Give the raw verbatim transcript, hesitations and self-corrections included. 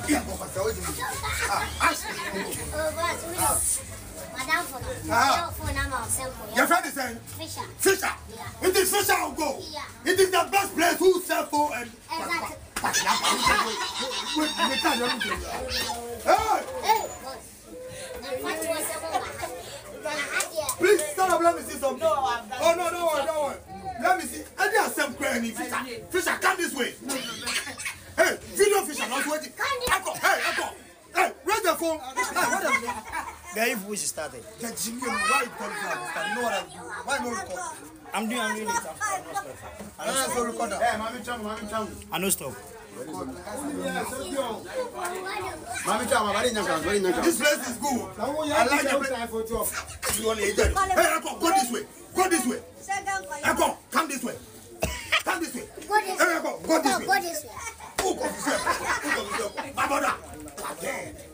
Yeah, but I told you. Ah, ask me. Oh, boss, we know. Madam for Ah. your phone number simple. Your friend is saying Fisher. Fisher. Yeah. It is Fisher will go. Yeah. It is the best place who sell phone and. Exactly. Wait, you can't do it. Hey! Hey, boss. The fat was a woman. Please stand up. Let me see something. No, I'm not. Oh no, no one, no one. Let me see. I did some crying. Fisher, Fisher, come this way. Hey, video Fisher, not waiting. Echo, hey, Echo. Hey, where's the phone? Hey, what the phone? Where you wish started? The Jimmy, why you calling for understand? You know what I'm doing? Why no record? I'm doing, I'm doing it. I'm I don't record that. Hey, mommy, chum, mommy, chum. I know stop. This place is good. I like the place. You want to eat it? Hey, Echo, go this way. Go this way. Echo, come this way. Come this way. Hey, Echo, go this way. Go this way. Who goes this way? Who goes this way? My brother.